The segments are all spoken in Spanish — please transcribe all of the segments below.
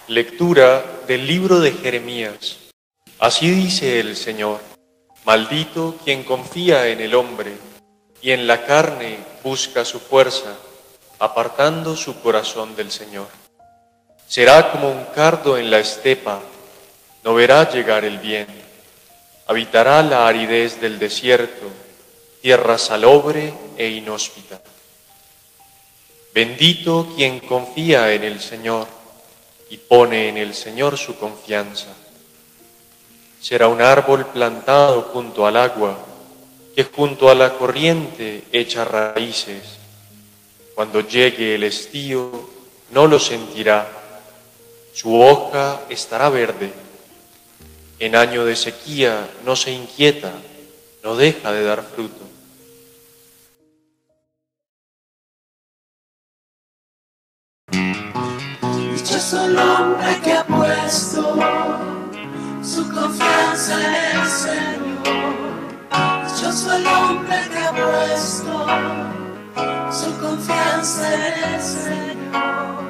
Lectura del libro de Jeremías. Así dice el Señor: maldito quien confía en el hombre y en la carne busca su fuerza, apartando su corazón del Señor. Será como un cardo en la estepa, no verá llegar el bien. Habitará la aridez del desierto, tierra salobre e inhóspita. Bendito quien confía en el Señor y pone en el Señor su confianza. Será un árbol plantado junto al agua, que junto a la corriente echa raíces. Cuando llegue el estío, no lo sentirá. Su hoja estará verde. En año de sequía no se inquieta, no deja de dar fruto. Dichoso el hombre que ha puesto su confianza en el Señor. Dichoso el hombre que ha puesto su confianza en el Señor.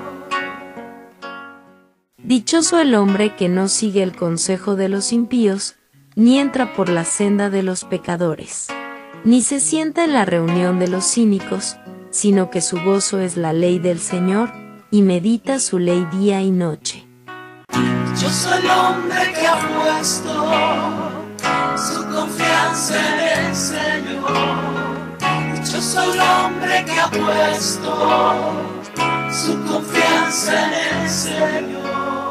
Dichoso el hombre que no sigue el consejo de los impíos, ni entra por la senda de los pecadores, ni se sienta en la reunión de los cínicos, sino que su gozo es la ley del Señor, y medita su ley día y noche. Dichoso el hombre que ha puesto su confianza en el Señor. Dichoso el hombre que ha puesto su confianza en el Señor.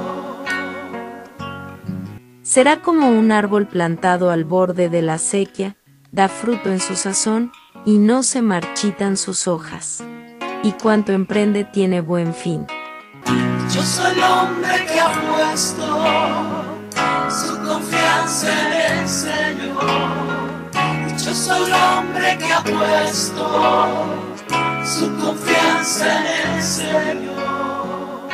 Será como un árbol plantado al borde de la acequia, da fruto en su sazón, y no se marchitan sus hojas. Y cuanto emprende tiene buen fin. Dichoso el hombre que ha puesto su confianza en el Señor. Dichoso el hombre que ha puesto su confianza en el Señor.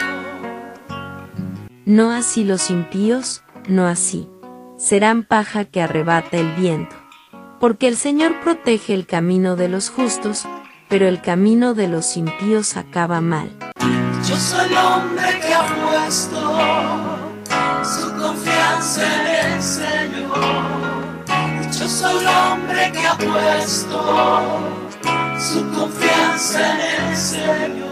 No así los impíos, no así. Serán paja que arrebata el viento. Porque el Señor protege el camino de los justos, pero el camino de los impíos acaba mal. Dichoso el hombre que ha puesto su confianza en el Señor. Dichoso el hombre que ha puesto su confianza en el Señor.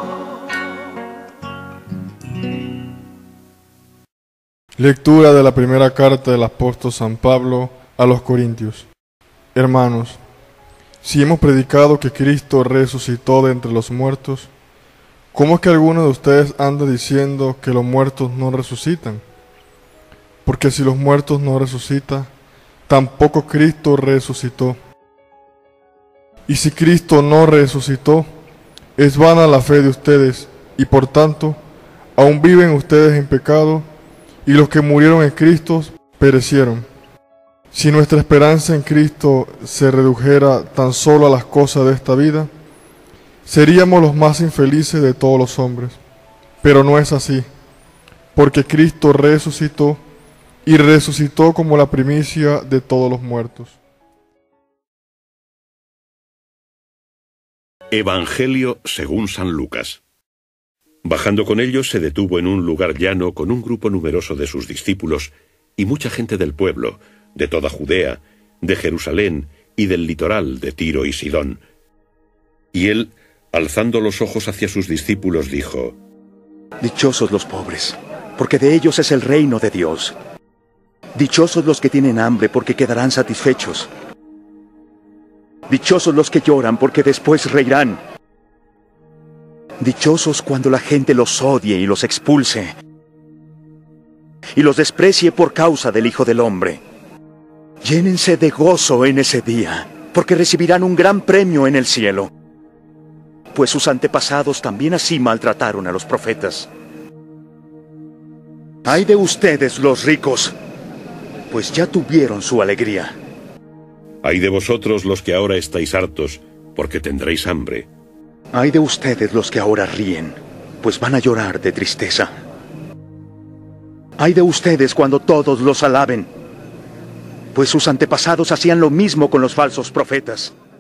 Lectura de la primera carta del apóstol San Pablo a los Corintios. Hermanos, si hemos predicado que Cristo resucitó de entre los muertos, ¿cómo es que alguno de ustedes anda diciendo que los muertos no resucitan? Porque si los muertos no resucitan, tampoco Cristo resucitó. Y si Cristo no resucitó, es vana la fe de ustedes, y por tanto, aún viven ustedes en pecado, y los que murieron en Cristo perecieron. Si nuestra esperanza en Cristo se redujera tan solo a las cosas de esta vida, seríamos los más infelices de todos los hombres. Pero no es así, porque Cristo resucitó, y resucitó como la primicia de todos los muertos. Evangelio según San Lucas. Bajando con ellos, se detuvo en un lugar llano con un grupo numeroso de sus discípulos y mucha gente del pueblo, de toda Judea, de Jerusalén y del litoral de Tiro y Sidón. Y él, alzando los ojos hacia sus discípulos, dijo: Dichosos los pobres, porque de ellos es el reino de Dios. Dichosos los que tienen hambre, porque quedarán satisfechos. Dichosos los que lloran, porque después reirán. Dichosos cuando la gente los odie y los expulse, y los desprecie por causa del Hijo del Hombre. Llénense de gozo en ese día, porque recibirán un gran premio en el cielo. Pues sus antepasados también así maltrataron a los profetas. ¡Ay de ustedes los ricos! Pues ya tuvieron su alegría. Ay de vosotros los que ahora estáis hartos, porque tendréis hambre. ¡Ay de ustedes los que ahora ríen! Pues van a llorar de tristeza. ¡Ay de ustedes cuando todos los alaben! Pues sus antepasados hacían lo mismo con los falsos profetas.